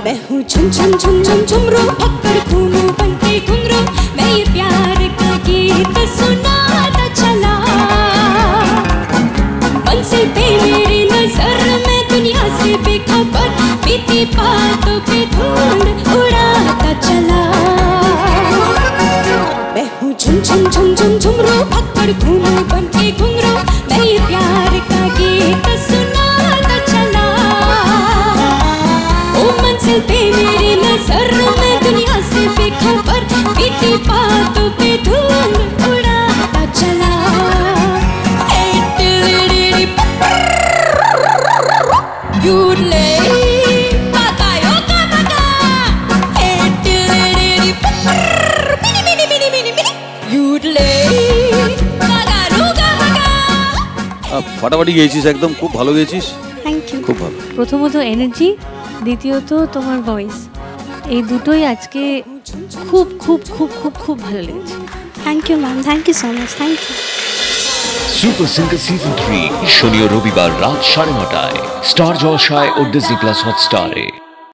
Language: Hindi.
मैं हूँ झुम झुम झुम झुम झुमरू, पकड़ घूमू बनके घुंघरू, मैं ये प्यार का गीत सुनाता चला। मंजिल पे मेरी नजर, मैं दुनिया से बेखबर, बीती बातों पे धूल उड़ाता चला। मैं हूँ झुम झुम झुम झुम झुमरू, पकड़ घूमू बनके घुंघरू, मैं ये प्यार का गीत सुनाता चला। ओ मंजिल पे मेरी नजर, मैं दुनिया से बेखबर, बीती बातों पे धूल उड़ाता चला। ফাটাফাটি গেয়েছিস, একদম খুব ভালো গেয়েছিস। Thank you. খুব ভালো। প্রথমত এনার্জি, দ্বিতীয়ত তোমার ভয়েস, এই দুটোই আজকে খুব খুব খুব খুব খুব ভালো লেগেছে। Thank you ma'am, thank you so much, thank you. Super singer season 3 শনি ও রবিবার রাত 9:30টায় স্টার জলসায় ও ডিজনি প্লাস হটস্টারে।